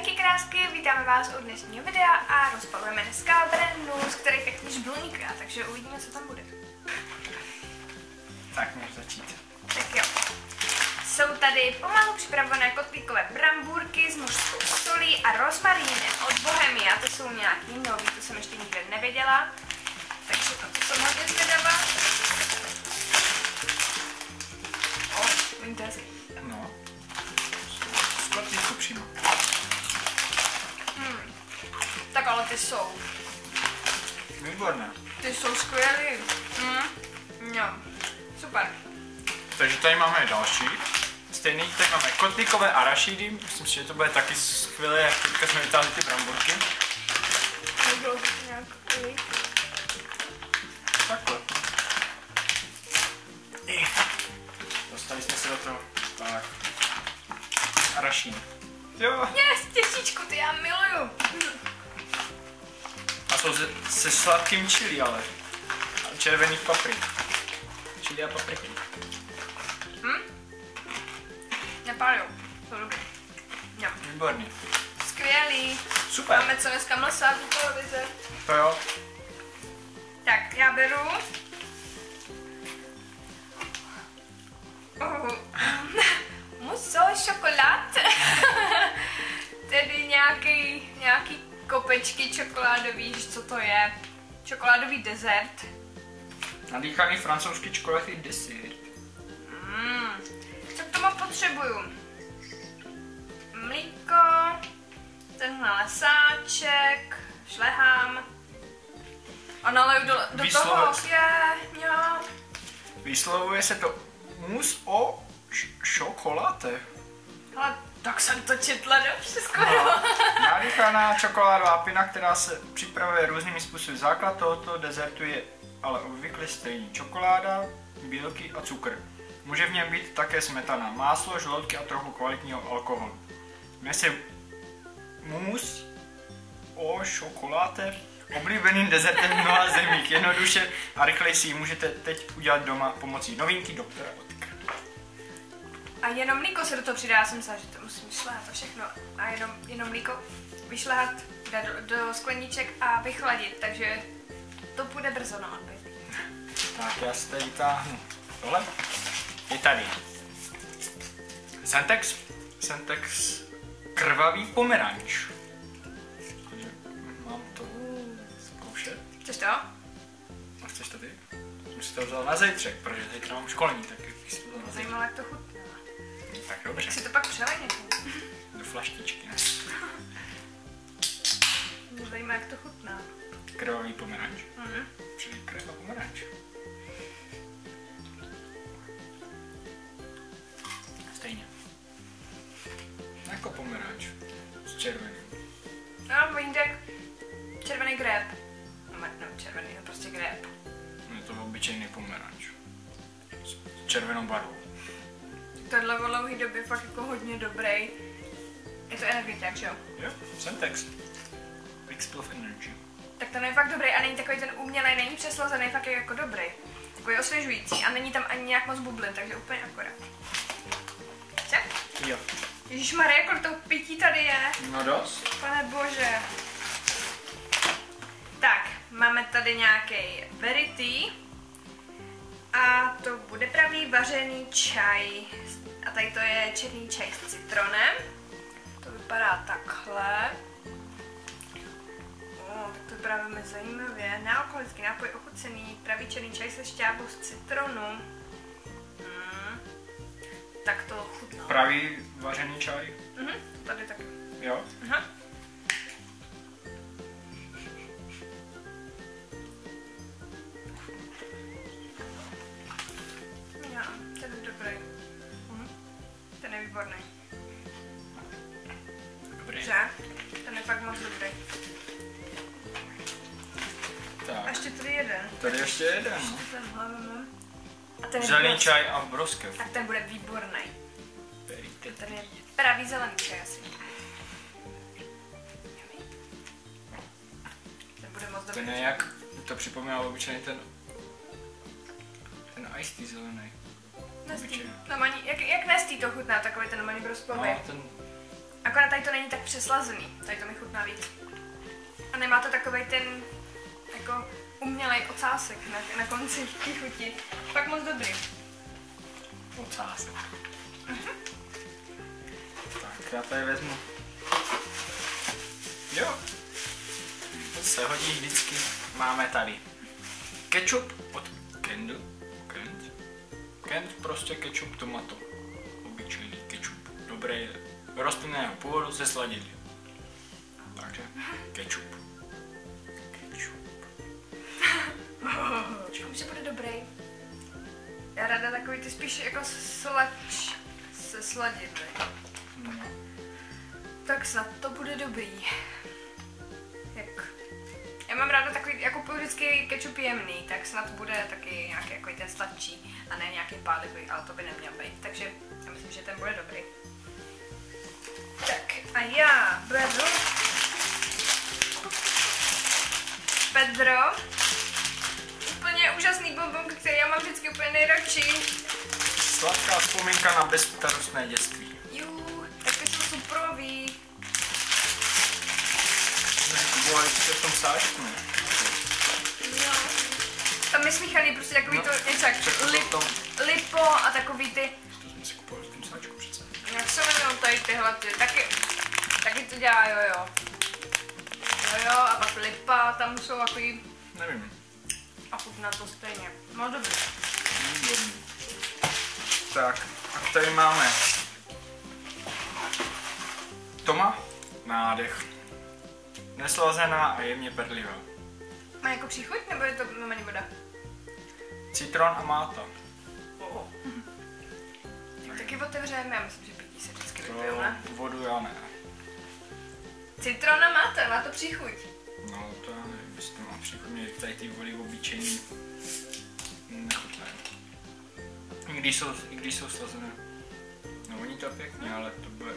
Čauky krásky, vítáme vás u dnešního videa a rozpalujeme dneska brand z kterých jak žblníka, takže uvidíme, co tam bude. Tak můžu začít. Tak jo. Jsou tady pomalu připravené kotlíkové brambůrky s mořskou solí a rozmarínem od Bohemia. To jsou nějaký nový, to jsem ještě nikdy nevěděla. Takže to jsem hodně zvědavá. Vidíte hezky. No. Z kotlíku přímo. Tak ale ty jsou. Výborné. Ty jsou skvělý. Jo. Super. Takže tady máme další. Stejný, tady máme kotlíkové arašidy. Myslím si, že to bude taky skvělé, jak teďka jsme vytáhli ty bramburky. Nebylo to nějak Takhle. Dostali jsme se do toho. Tak. Arašín. Jo. Yes, těstíčku, ty já miluju. A jsou se sladkým chili, ale. A červených paprik. Chili a papriky. Nepálujou, jsou dobrý. Jo. Výborný. Skvělý. Super. Máme co dneska mlsat u televize. To jo. Tak, já beru. Muso šokolád. Tedy nějaký kopečky čokoládový, víš, co to je? Čokoládový dezert. Nadýchaný francouzský čokoládový desert. Co k tomu potřebuju? Mlíko, tenhle lesáček, šlehám a naleju do toho. Jo. Vyslovuje se to mus o šokoláte. Ale tak jsem to četla dobře skoro. No, nadýchaná čokoládová pina, která se připravuje různými způsoby. Základ tohoto dezertu je ale obvykle stejný. Čokoláda, bílky a cukr. Může v něm být také smetana, máslo, žloutky a trochu kvalitního alkoholu. Dnes je mus o šokoláte oblíbeným dezertem v mnoha zemích. Jednoduše a rychleji si ji můžete teď udělat doma pomocí novinky doktora Otka. A jenom mlíko se do toho přidá, já jsem myslela, že to musím šlehat a všechno. A jenom mlíko vyšlehat, dát do skleníček a vychladit, takže to půjde brzo na odbyt. Tak já si tady táhnu. Tohle je tady. Sentex krvavý pomeranč. Takže mám to zkoušet. Chceš to? A chceš to ty? Jsem si to vzal na zítřek, protože zítra mám školní, tak bych si to vzal na zítřek. Zajímalo, jak to chutná. Tak dobře. Tak si to pak přelej někam. Do flaštičky, ne? Mě zajímá, jak to chutná. Krvavý pomeranč. Čili krev a pomeranč. Stejně. Jako pomeranč. S červeným. No, vidíte, jak červený grép. No, červený, no prostě grép. Je to obyčejný pomeranč. S červenou barvou. Tohle v dlouhé době fakt jako hodně dobrý. Je to energeták, že jo? Jo, Sentex. Mix of Energy. Tak ten je fakt dobrý a není takový ten umělej, není přeslazený, fakt je jako dobrý. Takový osvěžující a není tam ani nějak moc bublin, takže úplně akorát. Co? Jo. Ježišmarja, kolik toho pití tady je. No dost. Pane bože. Tak, máme tady nějaký berry tea. A to bude pravý vařený čaj. A tady to je černý čaj s citronem. To vypadá takhle. Tak to vypadá velmi zajímavě. Nealkoholický nápoj ochucený, pravý černý čaj se šťávou z citronu. Tak to chutná. Pravý vařený čaj. Tady taky. Jo. Aha. Jo, ten je dobrý. Ten je výborný. Dobrý. Že? Ten je fakt moc dobrý. A Tak. ještě tady jeden. Tady ještě jeden. Tenhle mám. A ten je Zelený prostě- čaj a broskev. Tak ten bude výborný. Very good. Ten je pravý zelený čaj asi. Ten bude moc dobrý. Ten je jak, to připomíná obyčejný ten ice tea zelený. Nestý. Jak Nestý to chutná, takový ten malý broskový. No, ten Akorát tady to není tak přeslazený, tady to mi chutná víc. A nemá to takovej ten jako umělej ocásek na konci té chuti. Fakt moc dobrý. Ocásek. Tak já tady vezmu. Jo. To se hodí vždycky. Máme tady ketchup od Kendu. Kend prostě ketchup tomato. Obyčejný ketchup. Dobré rostlinného původu se sladidly. Takže ketchup. Už že bude dobrý. Já ráda takový ty spíš jako slač se sladidly. No. Tak snad to bude dobrý. Jak? Já mám ráda takový, jako kupuju vždycky ketchup jemný, tak snad bude taky nějaký jako ten sladčí a ne nějaký pálivý, ale to by neměl být. Takže já myslím, že ten bude dobrý. Tak a já beru Pedro. Úplně úžasný bonbon, který já mám vždycky úplně nejradši. Sladká vzpomínka na bezstarostné dětství. Jú, tak to jsou suprový. Bylo ještě v tom sáčku, ne? Jo. Tam je smíchaný prostě takový to něco jak lipo a takový ty. To jsme si kupovali v tom sáčku přece. Jak se jmenují tady tyhle ty, taky to dělá jojo. Jojo a pak lipa, tam jsou takový. Nevím. A chutná to stejně. No dobrý. Tak, a tady máme Toma, nádech. Neslazená a jemně perlivá. Má jako příchuť, nebo je to normální voda? Citron a máta. Oh. Taky otevřeme, já myslím, že pití se vždycky vypijou, ne? Vodu já ne. Citrona máte, má to příchuť. No to já nevím, jestli to má příchuť, mě tady ty vody obyčejný nechutné. I když jsou slazené. No oni to pěkně, ale to bude...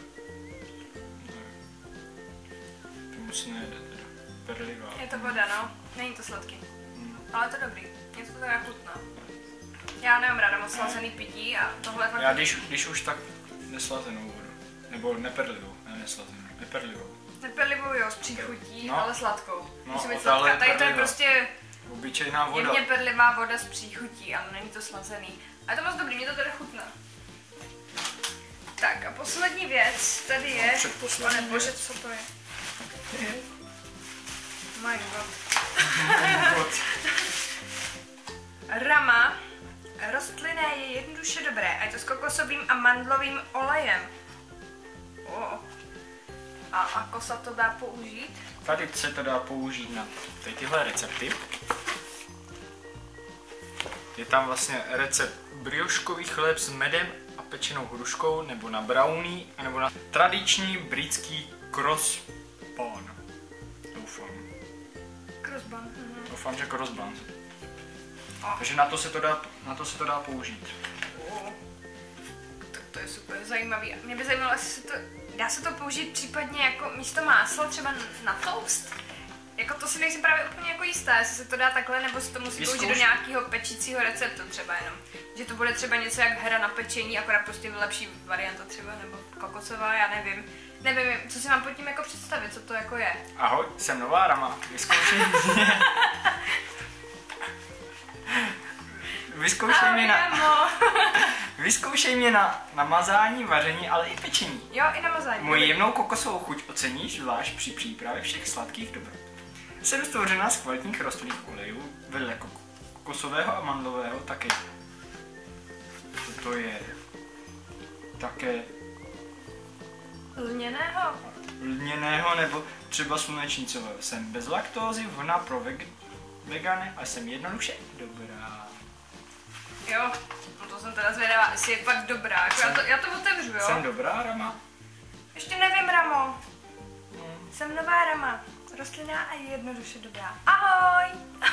To musí nejde teda. Perlivá. Je to voda, no. Není to sladký. Ale to dobrý. Mě to teda chutná. Já nemám ráda moc slazený pití a tohle fakt... Já když už tak neslazenou vodu. Nebo neperlivou, ne neslazenou. Neperlivou. Neperlivou jo, s příchutí, no. Ale sladkou. No, musí být sladká. Tady to je prostě obyčejná voda. jemně perlivá voda s příchutí, ale není to slazený. A je to moc dobrý, mě to teda chutná. Tak a poslední věc tady je... Předposlední Pane bože, věc. co to je? My god. Rama. Rostlinné je jednoduše dobré a je to s kokosovým a mandlovým olejem. Oh. A ako se to dá použít? Tady se to dá použít na tyhle recepty. Je tam vlastně recept brioškový chléb s medem a pečenou hruškou, nebo na brownie, nebo na tradiční britský croissant. Doufám. Croissant. Doufám, že croissant. Oh. Takže na to se to dá použít. Oh. Tak to je super zajímavý. Mě by zajímalo, jestli dá se to použít případně jako místo másla třeba na toast? Jako to si nejsem právě úplně jako jistá, jestli se to dá takhle, nebo se to musí použít do nějakého pečícího receptu třeba jenom. Že to bude třeba něco jak hra na pečení, akorát prostě lepší varianta třeba, nebo kokosová, já nevím. Nevím, co si mám pod tím jako představit, co to jako je. Ahoj, jsem nová Rama, vyzkoušej mě na mazání, vaření, ale i pečení. Jo, i na mazání. Moji jemnou kokosovou chuť oceníš zvlášť při přípravě všech sladkých dobrot. Jsem stvořena z kvalitních rostlinných olejů, vedle kokosového a mandlového taky. To je také lněného nebo třeba slunečnicového. Jsem bez laktózy, vhodná pro vegany a jsem jednoduše dobrá. Jo, no to jsem teda zvědavá, jestli je fakt dobrá, jako já to otevřu, jo? Jsem dobrá, Rama? Ještě nevím, Ramo. Jsem nová Rama, rostlinná a jednoduše dobrá. Ahoj!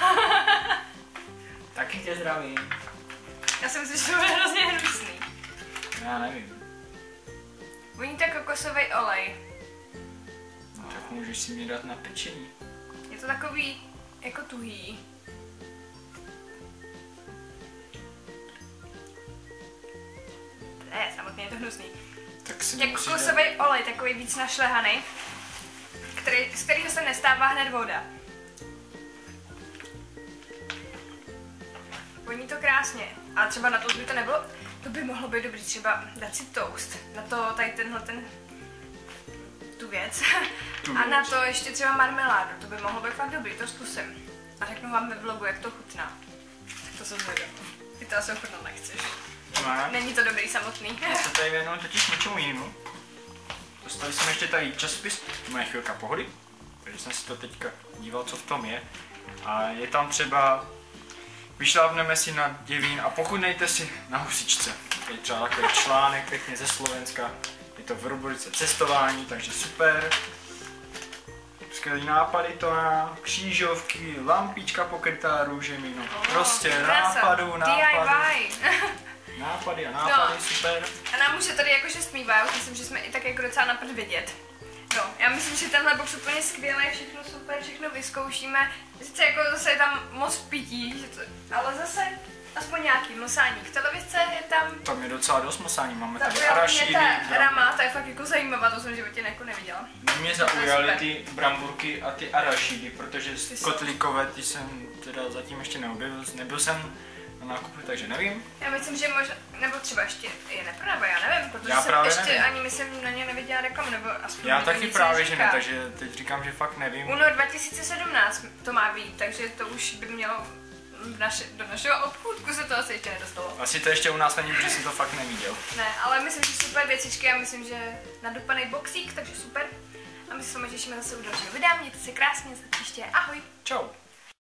Taky tě zdravím. Já si myslím, že to bude hrozně hnusný. Já nevím. Voní to kokosový olej. No, tak můžeš si mě dát na pečení. Je to takový jako tuhý. Samotně je to hnusný. Tak si Jak musí kokosový olej, takový víc našlehaný, z kterého se nestává hned voda. Voní to krásně. A třeba na to by to nebylo, to by mohlo být dobrý, třeba dát si toast. Na to tady tu věc. A na to ještě třeba marmeládu, to by mohlo být fakt dobrý, to zkusím. A řeknu vám ve vlogu, jak to chutná. Tak to jsem zvědavá. Ty to asi ochutnat nechceš. Ne. Není to dobrý samotný. Já se tady věnuju totiž něčemu jinému. Dostali jsme ještě tady časopis, moje chvilka pohody, takže jsem si to teďka díval, co v tom je. A je tam třeba vyšlápneme si na Děvín a pochutnejte si na husičce. Je třeba takový článek pěkně ze Slovenska, je to v rubrice cestování, takže super. Skvělý nápady to má, křížovky, lampička pokrytá růžemi, no prostě nápady a nápady, super. A nám už se tady jakože smívá, já myslím, že jsme i tak jako docela napřed vidět. No, já myslím, že tenhle box úplně skvělý, všechno super, všechno vyzkoušíme. Sice jako zase je tam moc pití, že to, ale zase aspoň nějaký mlsáník. Televizce je tam. Tam je docela dost mlsání, máme tady Ta arašídy. rama, ta je fakt jako zajímavá, to jsem v životě jako neviděla. Mě zaujaly ty bramburky a ty arašídy, protože kotlíkové ty jsem teda zatím ještě neobjevil, nebyl jsem na nákupu, takže nevím. Já myslím, že možná, nebo třeba ještě je neprodávají, já nevím, protože já jsem ještě nevím. ani myslím na ně neviděla reklamu, nebo aspoň já to taky nic právě, neříká. že ne, takže teď říkám, že fakt nevím. Únor 2017 to má být, takže to už by mělo do našeho obchůdku se to asi ještě nedostalo. Asi to ještě u nás není, protože jsem to fakt neviděl. Ne, ale myslím, že super věcičky a myslím, že nadupaný boxík, takže super. A my se s vámi těšíme zase u dalšího videa, mějte se krásně, za příště, ahoj! Čau.